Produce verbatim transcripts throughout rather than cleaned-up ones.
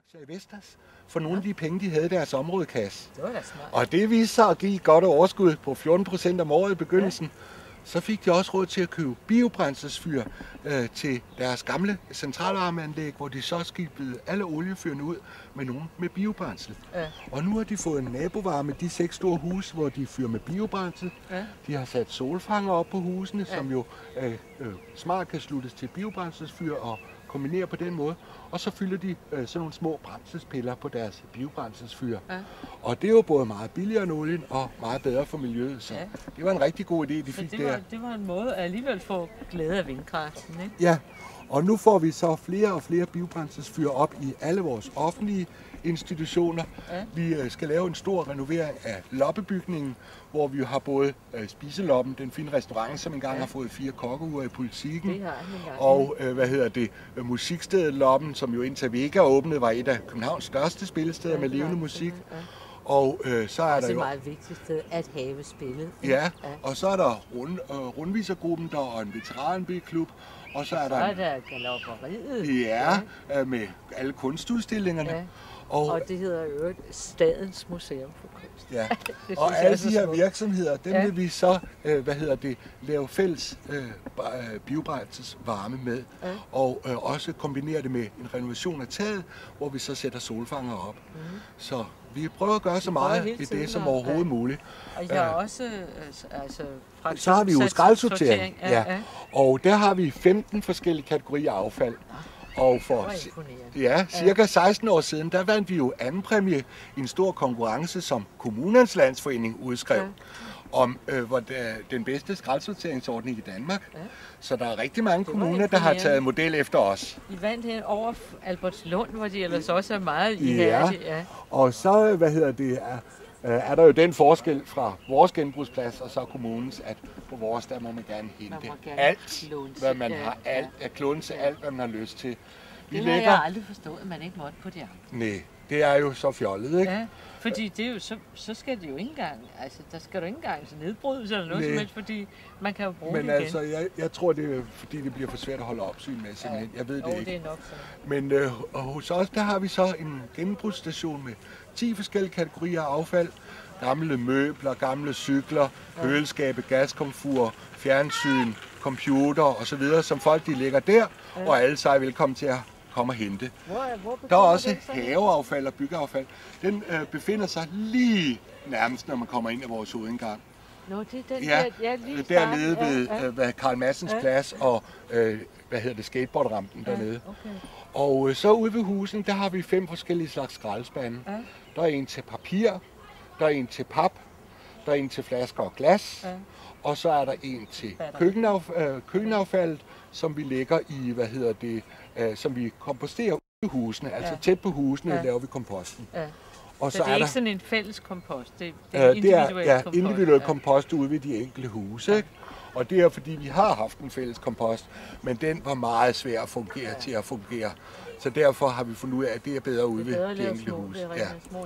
i Vestas for nogle af de penge, de havde i deres områdekasse. Det var da smart. Og det viste sig at give et godt overskud på fjorten procent om året i begyndelsen. Ja. Så fik de også råd til at købe biobrændselsfyr øh, til deres gamle centralvarmeanlæg, hvor de så skibede alle oliefyrene ud med nogen med biobrændsel. Ja. Og nu har de fået en nabovarme, de seks store huse, hvor de fyrer med biobrændsel. Ja. De har sat solfanger op på husene, ja. som jo øh, øh, smart kan sluttes til biobrændselsfyr og kombinere på den måde. Og så fylder de øh, sådan nogle små brændselspiller på deres biobrændselsfyr. Ja. Og det er jo både meget billigere end olien og meget bedre for miljøet. Så ja. det var en rigtig god idé, de så fik det var, der. Det var en måde at alligevel få glæde af vindkraften, ikke? Ja, og nu får vi så flere og flere biobrændselsfyr op i alle vores offentlige institutioner. Ja. Vi skal lave en stor renovering af loppebygningen, hvor vi har både Spiseloppen, den fine restaurant, som engang ja. har fået fire kokkeuger i Politikken, og hvad hedder det, musikstedet Loppen, som jo indtil vi ikke er åbnet, var et af Københavns største spillesteder ja, med levende musik. Ja. Og øh, så er der jo... Det er et meget vigtigt sted at have spillet. Ja, ja, og så er der rund, øh, rundvisergruppen der og en veteranbilklub. Og så er så der... er der galopperiet. Ja, ja, med alle kunstudstillingerne. Ja. Og, og det hedder jo Stadens Museum for Kunst. Ja, og alle de her virksomheder, dem ja. vil vi så, øh, hvad hedder det, lave fælles øh, biobrændselsvarme med. Ja. Og øh, også kombinere det med en renovation af taget, hvor vi så sætter solfanger op. Mm. Så vi prøver at gøre så meget i det som overhovedet ja. muligt. Og jeg har også altså, så har vi jo skraldsortering, ja, ja. ja. Og der har vi femten forskellige kategorier affald. Og for ja, cirka seksten år siden, der vandt vi jo anden præmie i en stor konkurrence, som Kommunernes Landsforening udskrev, ja. om øh, hvor det, den bedste skraldsorteringsordning i Danmark. Ja. Så der er rigtig mange kommuner, der har taget model efter os. I vandt her over Albertslund, hvor de ellers også er meget ihærdige. Ja. ja, og så, hvad hedder det, er, er der jo den forskel fra vores genbrugsplads og så kommunens, at på vores, der må man gerne hente man gerne alt, klunse, hvad man ja, har, alt, ja. klunse alt, hvad man har lyst til. Vi det har lægger... jeg aldrig forstået, at man ikke måtte på det. Nej, det er jo så fjollet, ikke? Ja, fordi det er jo, så, så skal det jo ikke engang, altså der skal du ikke engang nedbrydes eller noget som helst, fordi man kan jo bruge Men det igen. Men altså, jeg, jeg tror, det er fordi, det bliver for svært at holde opsyn med, simpelthen. Ja. Jeg ved det oh, ikke. Det er nok så. Men øh, hos os, der har vi så en genbrugsstation med ti forskellige kategorier af affald. Gamle møbler, gamle cykler, ja. køleskabe, gaskomfur, fjernsyn, computer osv., som folk de lægger der, ja. og alle sig er velkommen til at komme og hente. Hvor, hvor der er også haveaffald og byggeaffald. Den øh, befinder sig lige nærmest, når man kommer ind i vores hovedindgang. Nå, det er den ja, der, ja, lige dernede ja, ved ja. øh, Karl Madsens ja. plads og øh, hvad hedder det, skateboardrampen ja, dernede. Okay. Og øh, så ude ved husen, der har vi fem forskellige slags skraldespande. Ja. Der er en til papir, der er en til pap, der er en til flasker og glas, ja. og så er der en til køkkenaff, øh, køkkenaffaldet, som vi lægger i, hvad hedder det, øh, som vi komposterer ude i husene, altså ja. tæt på husene ja. laver vi komposten. Ja. Og så, så det er, er ikke der, sådan en fælles kompost, det, det er øh, individuel kompost. Ja, kompost. individuel kompost ude ved de enkelte huse, ikke? Og det er fordi, vi har haft en fælles kompost, men den var meget svær at fungere ja. til at fungere. Så derfor har vi fundet ud af, at det er bedre ude ved de enkelte huse. Ja.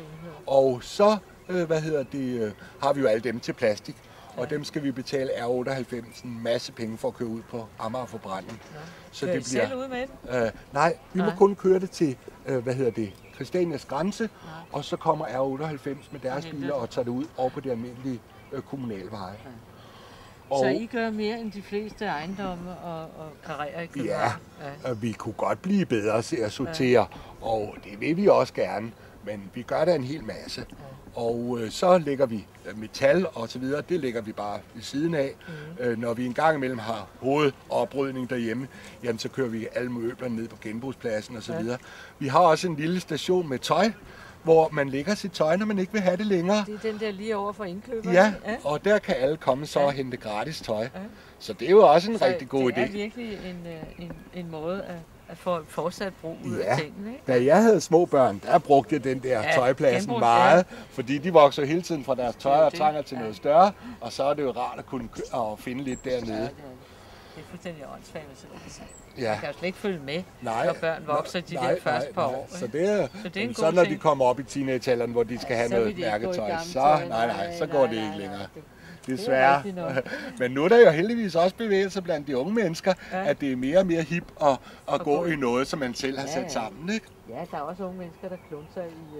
Og så, øh, hvad hedder det, øh, har vi jo alle dem til plastik, ja. og dem skal vi betale R otteoghalvfems en masse penge for at køre ud på Amagerforbrænding. Ja. Så det bliver selv ud med den? Øh, nej, vi nej. må kun køre det til, øh, hvad hedder det, Christianias grænse, nej. og så kommer R otteoghalvfems med deres biler og tager det ud over på de almindelige øh, kommunale veje. Ja. Og så I gør mere end de fleste ejendomme og, og karrierer i København? Ja, ja, vi kunne godt blive bedre til at sortere, ja. og det vil vi også gerne, men vi gør der en hel masse. Ja. Og øh, så lægger vi metal og så videre, det lægger vi bare ved siden af. Mm. Øh, når vi en gang imellem har hovedoprydning derhjemme, jamen så kører vi alle møblerne ned på genbrugspladsen og så videre. Ja. Vi har også en lille station med tøj, hvor man lægger sit tøj, når man ikke vil have det længere. Det er den der lige over for indkøberne? Ja, ja, og der kan alle komme så ja. og hente gratis tøj. Ja. Så det er jo også en så rigtig god idé. det er idé. virkelig en, en, en måde at, at få fortsat brug ud ja. af tingene, ikke? Da jeg havde små børn, der brugte jeg den der ja, tøjpladsen genbrug, meget, ja. fordi de vokser hele tiden fra deres tøj og trænger til ja. noget større, og så er det jo rart at kunne at finde lidt dernede. Ja, det er fuldstændig åndssvagt, så ja. man kan jo slet ikke følge med, nej, når børn vokser de nej, der første par nej. år. Så det er, så det er en så når de kommer op i teenagealderen, hvor de skal ja, have noget mærketøj, så, nej, nej, så går det ikke længere. desværre. Det er Men nu er der jo heldigvis også bevægelser blandt de unge mennesker, ja. at det er mere og mere hip at, at, at gå, gå i noget, som man selv har ja, sat ja. sammen, ikke? Ja, der er også unge mennesker, der klunser i,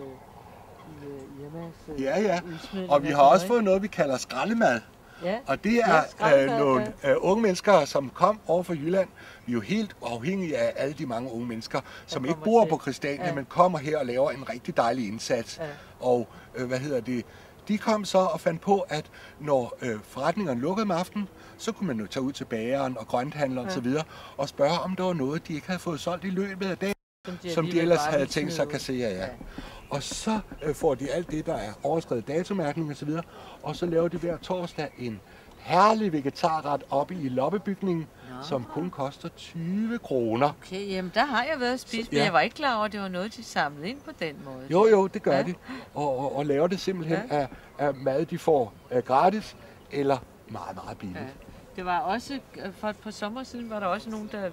i, i Irmas ja, ja. Og vi har også fået noget, vi kalder skraldemad. Ja. Og det er ja, øh, nogle øh, unge mennesker, som kom over fra Jylland. Vi er jo helt afhængige af alle de mange unge mennesker, som ikke bor til. på Christiania, ja. men kommer her og laver en rigtig dejlig indsats. Ja. Og øh, hvad hedder det? De kom så og fandt på, at når øh, forretningerne lukkede om aftenen, så kunne man jo tage ud til bageren og grønthandleren ja. og så videre og spørge, om der var noget, de ikke havde fået solgt i løbet af dagen, som de, som de ellers havde tænkt sig at kassere. Ja. Ja. Og så øh, får de alt det, der er overskredet datomærkning og så videre, og så laver de hver torsdag en herlig vegetarret oppe i loppebygningen, Nå. som kun koster tyve kroner. Okay, jamen der har jeg været at spise, men ja. jeg var ikke klar over, at det var noget, de samlede ind på den måde. Jo, jo, det gør ja. de. Og, og, og laver det simpelthen ja. af, af mad, de får uh, gratis eller meget, meget billigt. Ja. Det var også, for et par sommer siden, var der også nogen, der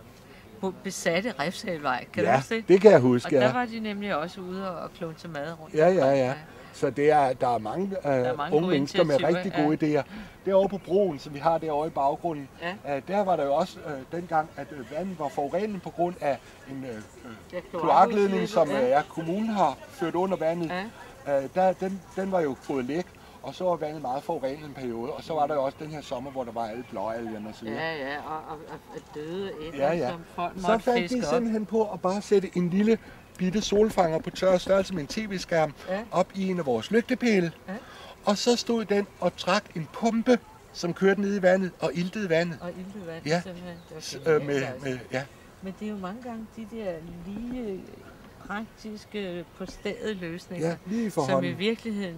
besatte Refshalevej. Kan ja, du huske det? det kan jeg huske, Og der ja. var de nemlig også ude og klunse mad rundt. Ja, ja, ja. Så det er, der er mange, uh, der er mange unge mennesker med rigtig gode ja. idéer. Derovre på broen, som vi har derovre i baggrunden, ja. uh, der var der jo også uh, dengang, at uh, vandet var forurenet på grund af en uh, uh, kloakledning, som uh, ja, kommunen har ført under vandet. Ja. Uh, der, den, den var jo fået læk, og så var vandet meget forurenet en periode. Og så var der jo også den her sommer, hvor der var alle blåalgerne og så videre. Ja, ja, og, og, og døde ind, ja, ja. som folk måtte så fandt de simpelthen på at bare sætte en lille bitte solfanger på tør størrelse med en tv-skærm ja. op i en af vores lygtepæle. Ja. Og så stod den og trak en pumpe, som kørte ned i vandet og iltede vandet. Og iltede vandet, ja. simpelthen. Det var øh, med, med, ja. Men det er jo mange gange de der lige praktiske på stedet løsninger, ja, lige som i virkeligheden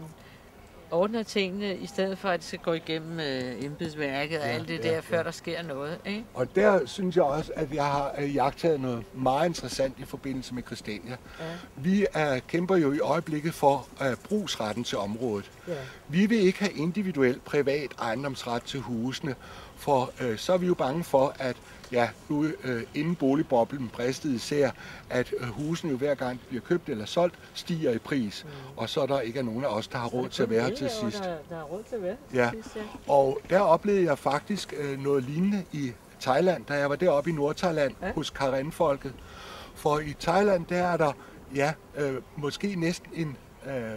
ordner tingene, i stedet for at det skal gå igennem øh, embedsværket og ja, alt det ja, der, før ja. der sker noget. Ikke? Og der synes jeg også, at jeg har jagtet noget meget interessant i forbindelse med Christiania. Ja. Vi er, kæmper jo i øjeblikket for uh, brugsretten til området. Ja. Vi vil ikke have individuel privat ejendomsret til husene, for uh, så er vi jo bange for, at ja, nu øh, inden boligboblen bristede især, at øh, husene jo hver gang de bliver købt eller solgt, stiger i pris. Mm. Og så er der ikke nogen af os, der har råd til at være her til sidst. Der, der har råd til at være ja. til sidst, ja. Og der oplevede jeg faktisk øh, noget lignende i Thailand, da jeg var deroppe i Nordthailand ja. hos Karen-folket. For i Thailand, der er der ja, øh, måske næsten en øh, øh,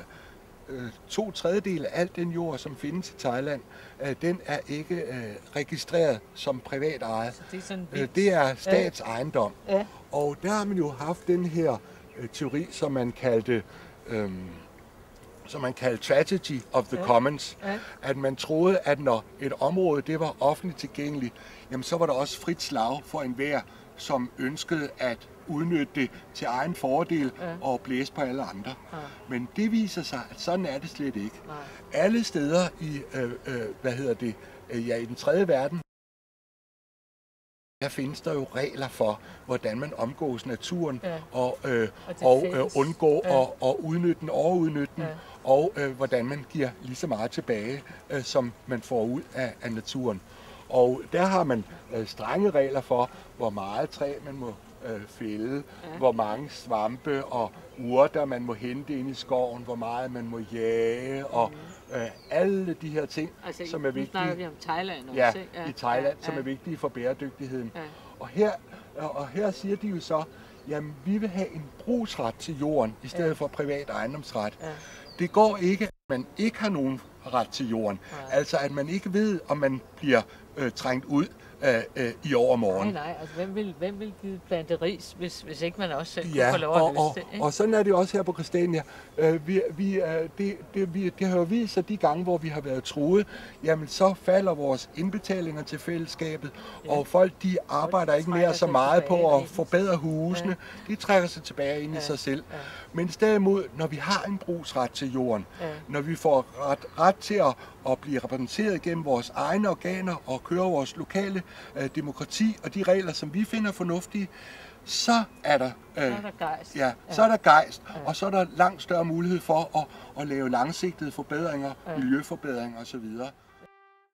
to tredjedel af al den jord, som findes i Thailand, øh, den er ikke øh, registreret som privat eje. Det er, sådan øh, det er statsejendom. Ja. Og der har man jo haft den her øh, teori, som man kaldte øh, som man kaldte tragedy of the ja. commons. Ja. At man troede, at når et område det var offentligt tilgængeligt, jamen så var der også frit slag for enhver, som ønskede at udnytte det til egen fordel ja. og blæse på alle andre. Ja. Men det viser sig, at sådan er det slet ikke. Nej. Alle steder i, øh, øh, hvad hedder det, øh, ja, i den tredje verden, der findes der jo regler for, hvordan man omgås naturen ja. og, øh, og, og øh, undgå ja. at, at udnytte den, overudnytte den, ja. og øh, hvordan man giver lige så meget tilbage, øh, som man får ud af, af naturen. Og der har man øh, strenge regler for, hvor meget træ man må øh, fælde, ja. hvor mange svampe og urter man må hente ind i skoven, hvor meget man må jage, og øh, alle de her ting, altså, som er vigtige. Nu snakker vi om Thailand også, ja, ja, i Thailand, ja, ja. som er vigtige for bæredygtigheden. Ja. Og, her, og her siger de jo så, jamen vi vil have en brugsret til jorden, i stedet ja. for privat ejendomsret. Ja. Det går ikke, at man ikke har nogen ret til jorden. Ja. Altså at man ikke ved, om man bliver øh, trængt ud øh, øh, i overmorgen. Nej, nej, altså hvem vil, hvem vil give plante ris, hvis, hvis ikke man også selv ja, kunne få lov at og, løse og, det? Ikke? Og sådan er det også her på Christiania. Øh, vi, vi, øh, det, det, vi, det har jo vist sig de gange, hvor vi har været truet, jamen så falder vores indbetalinger til fællesskabet, ja. og folk de arbejder ikke mere så meget på at forbedre husene. Ja. De trækker sig tilbage ind ja. i sig selv. Ja. Men derimod, når vi har en brugsret til jorden, ja. når vi får ret, ret til at, at blive repræsenteret gennem vores egne organer og køre vores lokale øh, demokrati og de regler, som vi finder fornuftige, så er der, øh, så er der gejst, ja, så er der gejst ja. og så er der langt større mulighed for at, at lave langsigtede forbedringer, ja. miljøforbedringer osv.